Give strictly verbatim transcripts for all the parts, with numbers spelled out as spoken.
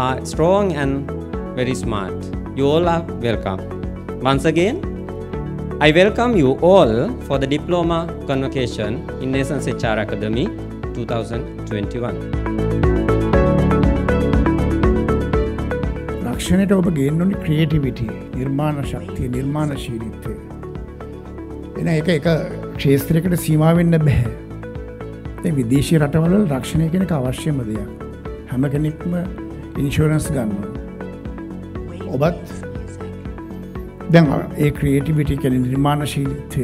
are strong and very smart. You all are welcome. Once again, I welcome you all for the Diploma Convocation in Nations H R Academy twenty twenty-one. රක්ෂණයට ඔබ ගේන්න ඕනේ creativity, නිර්මාණ ශක්තිය, නිර්මාණශීලීත්වය. එන එක එක ක්ෂේත්‍රයකට සීමා වෙන්න බෑ. දැන් විදේශීය රටවල රක්ෂණය කියන එක අවශ්‍යම දෙයක්. හැම කෙනෙක්ම ඉන්ෂුරන්ස් ගන්නවා. ඔබත් දැන් ඒ ක්‍රියේටිවිටි කියන්නේ නිර්මාණශීලීත්වය,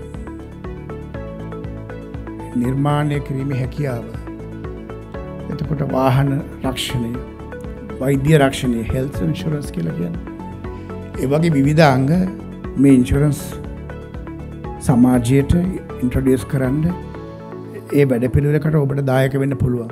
නිර්මාණය කිරීමේ හැකියාව, එතකොට වාහන රක්ෂණය, වෛද්‍ය රක්ෂණය, හෙල්ත් ඉන්ෂුරන්ස් කියලා කියන්නේ. ඒ වගේ විවිධ අංග මේ ඉන්ෂුරන්ස් සමාජයට ඉන්ට්‍රොඩියුස් කරන්න ඒ වැඩපිළිවෙලකට ඔබට දායක වෙන්න පුළුවන්.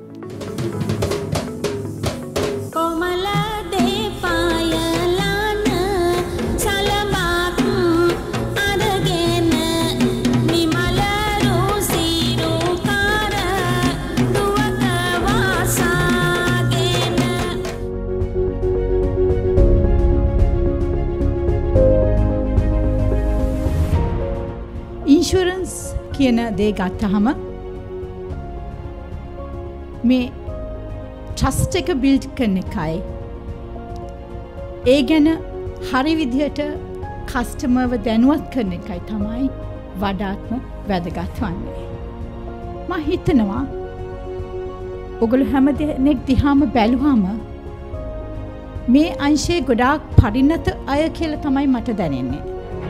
ඉන්ෂුරන්ස් කියන දේ ගත්තහම මේ ට්‍රස්ට් එක බිල්ඩ් කරන එකයි ඒ ගැන හරි විදිහට කස්ටමර්ව දැනුවත් කරන එකයි තමයි වඩාත්ම වැදගත් වන්නේ. මම හිතනවා ඔයගොල්ලෝ හැම දෙනෙක් දිහාම බැලුවාම මේ අංශයේ ගොඩාක් පරිණත අය කියලා තමයි මට දැනෙන්නේ.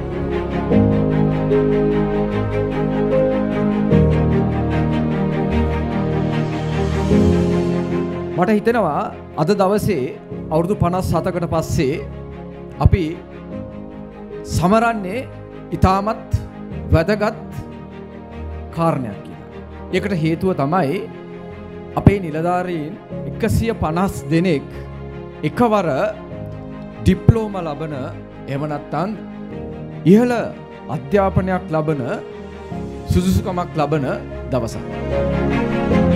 මට හිතෙනවා අද දවසේ අවුරුදු පනස් හතකට පස්සේ අපි සමරන්නේ ඉතාමත් වැදගත් කාරණයක් කියලා. ඒකට හේතුව තමයි අපේ නිලධාරීන් එකසිය පනස් දෙනෙක් එකවර ඩිප්ලෝමා ලබන එහෙම නැත්නම් ඉහළ අධ්‍යාපනයක් ලබන සුදුසුකමක් ලබන දවසක්.